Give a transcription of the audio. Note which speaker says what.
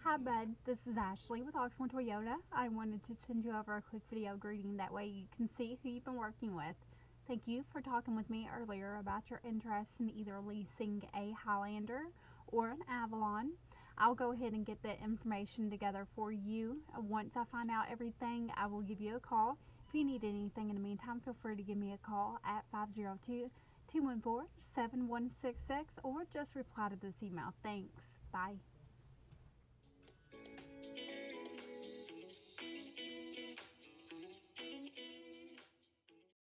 Speaker 1: Hi bud, this is Ashley with Oxmoor Toyota. I wanted to send you over a quick video greeting, that way you can see who you've been working with. Thank you for talking with me earlier about your interest in either leasing a Highlander or an Avalon. I'll go ahead and get that information together for you. Once I find out everything, I will give you a call. If you need anything in the meantime, feel free to give me a call at 502-214-7166 or just reply to this email. Thanks. Bye.